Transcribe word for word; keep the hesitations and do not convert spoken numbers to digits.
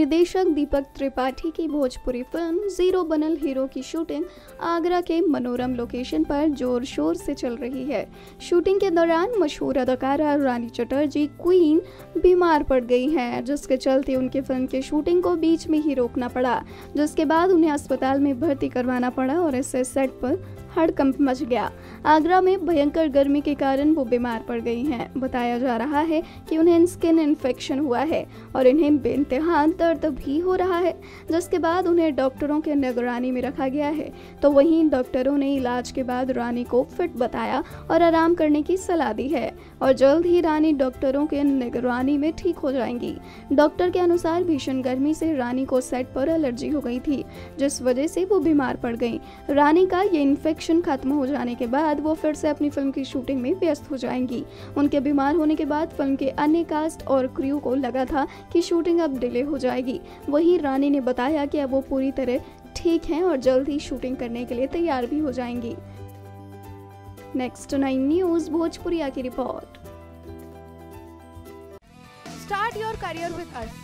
निर्देशक दीपक त्रिपाठी की Bhojpuri film zero बनल हीरो की शूटिंग आगरा के मनोरम लोकेशन पर जोर शोर से चल रही है। शूटिंग के दौरान मशहूर अदाकारा रानी चटर्जी क्वीन बीमार पड़ गई हैं, जिसके चलते उनकी फिल्म की शूटिंग को बीच में ही रोकना पड़ा, जिसके बाद उन्हें अस्पताल में भर्ती करवाना पड़ा और इससे सेट पर हड़कंप मच गया। आगरा में भयंकर गर्मी के कारण वो बीमार पड़ गई हैं। बताया जा रहा है कि उन्हें स्किन इन्फेक्शन हुआ है और इन्हें बेइंतहा दर्द भी हो रहा है, जिसके बाद उन्हें डॉक्टरों के निगरानी में रखा गया है। तो वहीं डॉक्टरों ने इलाज के बाद रानी को फिट बताया और आराम करने की सलाह दी है और जल्द ही रानी डॉक्टरों के निगरानी में ठीक हो जाएंगी। डॉक्टर के अनुसार भीषण गर्मी से रानी को सेट पर एलर्जी हो गई थी, जिस वजह से वो बीमार पड़ गई। रानी का ये इन्फेक्शन खत्म हो जाने के बाद वो फिर से अपनी फिल्म की शूटिंग में व्यस्त हो जाएंगी। उनके बीमार होने के बाद फिल्म के अन्य कास्ट और क्रू को लगा था कि शूटिंग अब डिले हो जाएगी। वहीं रानी ने बताया कि अब वो पूरी तरह ठीक हैं और जल्द ही शूटिंग करने के लिए तैयार भी हो जाएंगी। नेक्स्ट नाइन न्यूज़ भोजपुरिया की report. Start your career with us.